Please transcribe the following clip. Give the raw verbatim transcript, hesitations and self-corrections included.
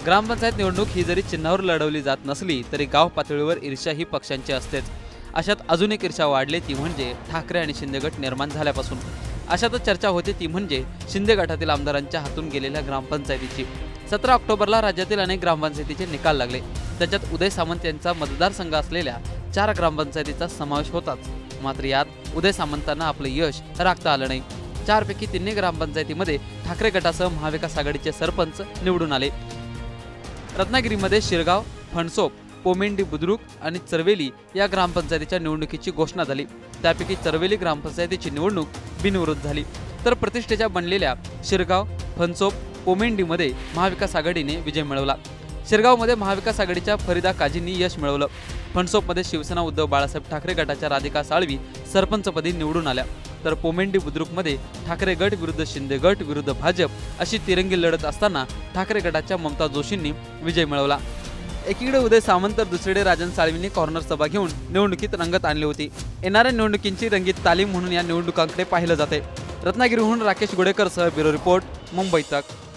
ग्रामपंचायत निवडणूक ही जरी चिन्हावर लढवली जात नसली तरी गाव पातळीवर ईर्ष्या ही पक्षांची असतेच। अशात अजून एक ईर्ष्या वाढली ती म्हणजे ठाकरे आणि शिंदे गट निर्माण झाल्यापासून। अशातच चर्चा होते ती म्हणजे शिंदे गटातील आमदारांच्या हातून गेलेल्या ग्रामपंचायतीची। सतरा ऑक्टोबरला राज्यातील अनेक ग्रामपंचायतीचे निकाल लागले। त्याच्यात उदय सामंत यांचा मतदारसंघ असलेल्या चार ग्रामपंचायतीचा समावेश होताच। मात्र यात उदय सामंतांना आपलं यश राखता आलं नाही। चारपैकी तिन्ही ग्रामपंचायतीमध्ये ठाकरे गटासह महाविकास आघाडीचे सरपंच निवडून आले। रत्नागिरीमध्ये शिरगाव, फणसोप, पोमेंडी बुद्रुक आणि चरवेली या ग्रामपंचायतीच्या निवडणुकीची घोषणा झाली। त्यापैकी चरवेली ग्रामपंचायतीची निवडणूक बिनविरोध झाली, तर प्रतिष्ठेच्या बनलेल्या शिरगाव, फणसोप, पोमेंडीमध्ये महाविकास आघाडीने विजय मिळवला। शिरगावमध्ये महाविकास आघाडीच्या फरीदा काजींनी यश मिळवलं। फणसोपमध्ये शिवसेना उद्धव बाळासाहेब ठाकरे गटाच्या राधिका साळवी सरपंचपदी निवडून आल्या, तर पोमेंडी बुद्रुकमध्ये ठाकरे गट विरुद्ध शिंदे गट विरुद्ध भाजप अशी तिरंगी लढत असताना ठाकरे गटाच्या ममता जोशींनी विजय मिळवला। एकीकडे उदय सामंत तर दुसरीकडे राजन साळवींनी कॉर्नर सभा घेऊन निवडणुकीत रंगत आणली होती। येणाऱ्या निवडणुकींची रंगीत तालीम म्हणून या निवडणुकांकडे पाहिलं जाते। रत्नागिरीहून राकेश गुडेकर सह ब्युरो रिपोर्ट, मुंबई तक।